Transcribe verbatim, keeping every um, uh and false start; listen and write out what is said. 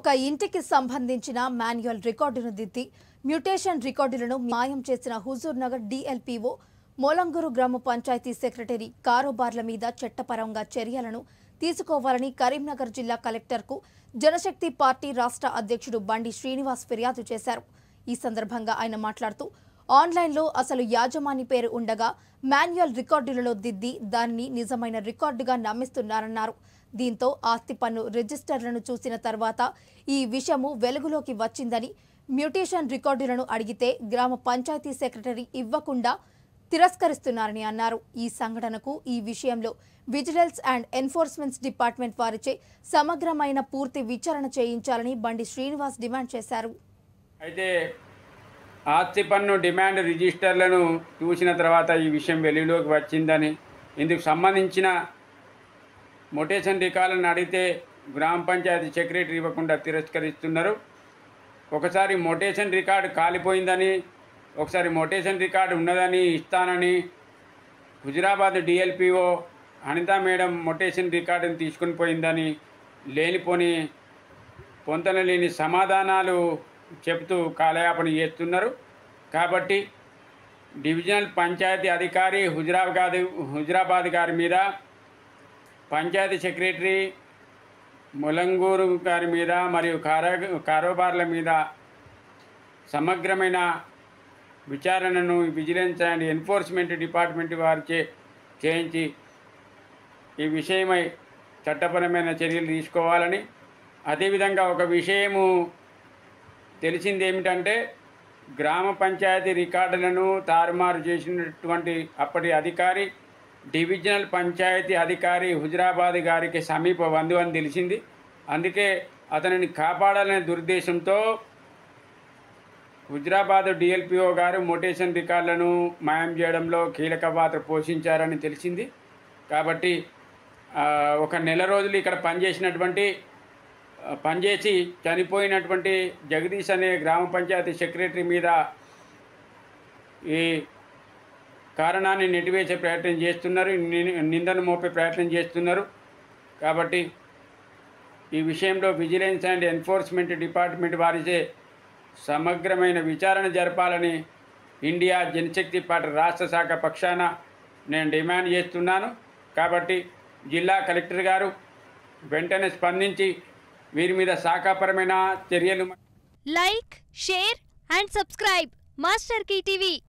ఒక ఇంటికి సంబంధించిన మాన్యువల్ రికార్డును దిద్ది మ్యూటేషన్ రికార్డులను మాయం చేసిన హుజూర్ నగర్ డిఎల్పిఓ మోలంగూరు గ్రామ పంచాయతీ సెక్రటరీ కారోబార్ల మీద చట్టపరంగా చర్యలను తీసుకోవాలని కరీంనగర్ జిల్లా కలెక్టర్కు జనశక్తి పార్టీ రాష్ట్ర అధ్యక్షుడు బండి శ్రీనివాస్ ఫిర్యాదు చేశారు. ఈ సందర్భంగా ఆయన మాట్లాడుతూ ఆన్లైన్లో అసలు యాజమాని పేరు ఉండగా మాన్యువల్ రికార్డులలో దిద్ది దానిని నిజమైన రికార్డుగా నమ్మిస్తున్నారన్నారు. దీంతో ఆస్తి పన్ను రిజిస్టర్లను చూసిన తర్వాత ఈ విషయము వెలుగులోకి వచ్చిందని, మ్యూటేషన్ రికార్డులను అడిగితే గ్రామ పంచాయతీ సెక్రటరీ ఇవ్వకుండా తిరస్కరిస్తున్నారని అన్నారు. ఈ సంఘటనకు ఈ విషయంలో విజిలెన్స్ అండ్ ఎన్ఫోర్స్మెంట్ డిపార్ట్మెంట్ వారిచే సమగ్రమైన పూర్తి విచారణ చేయించాలని బండి శ్రీనివాస్ డిమాండ్ చేశారు. అయితే ఆస్తి పన్ను డిమాండ్ రిజిస్టర్లను చూసిన తర్వాత ఈ విషయం వెలుగులోకి వచ్చిందని, ఇందుకు సంబంధించిన మొటేషన్ రికార్డులను అడిగితే గ్రామ పంచాయతీ సెక్రటరీ ఇవ్వకుండా తిరస్కరిస్తున్నారు. ఒకసారి మొటేషన్ రికార్డు కాలిపోయిందని, ఒకసారి మొటేషన్ రికార్డు ఉన్నదని ఇస్తానని Huzurabad DLPO Anitha madam mutation రికార్డును తీసుకుని పోయిందని లేనిపోని పొంతన లేని సమాధానాలు చెబుతూ కాలయాపన చేస్తున్నారు. కాబట్టి డివిజనల్ పంచాయతీ అధికారి హుజురాబాద్ హుజురాబాద్ గారి మీద, పంచాయతీ సెక్రటరీ మొలంగూరు గారి మీద మరియు కారో కారోబార్ల మీద సమగ్రమైన విచారణను విజిలెన్స్ అండ్ ఎన్ఫోర్స్మెంట్ డిపార్ట్మెంట్ వారిచే చేయించి ఈ విషయమై చట్టపరమైన చర్యలు తీసుకోవాలని, అదేవిధంగా ఒక విషయము తెలిసింది ఏమిటంటే, గ్రామ పంచాయతీ రికార్డులను తారుమారు చేసినటువంటి అప్పటి అధికారి డివిజనల్ పంచాయతీ అధికారి హుజురాబాద్ గారికి సమీప బంధువు అని తెలిసింది. అందుకే అతనిని కాపాడాలనే దురుద్దేశంతో హుజురాబాద్ డిఎల్పిఓ గారు మొటేషన్ రికార్డులను మాయం చేయడంలో కీలక పాత్ర పోషించారని తెలిసింది. కాబట్టి ఒక నెల రోజులు ఇక్కడ పనిచేసినటువంటి పనిచేసి చనిపోయినటువంటి జగదీష్ అనే గ్రామ పంచాయతీ సెక్రటరీ మీద ఈ కారణాన్ని నెట్టివేసే ప్రయత్నం చేస్తున్నారు, నిందను మోపే ప్రయత్నం చేస్తున్నారు. కాబట్టి ఈ విషయంలో విజిలెన్స్ అండ్ ఎన్ఫోర్స్మెంట్ డిపార్ట్మెంట్ వారిచే సమగ్రమైన విచారణ జరపాలని ఇండియా జనశక్తి పార్టీ రాష్ట్ర శాఖ పక్షాన నేను డిమాండ్ చేస్తున్నాను. కాబట్టి జిల్లా కలెక్టర్ గారు వెంటనే స్పందించి వీరి మీద శాఖాపరమైన చర్యలు. Like, share and subscribe Master Key TV.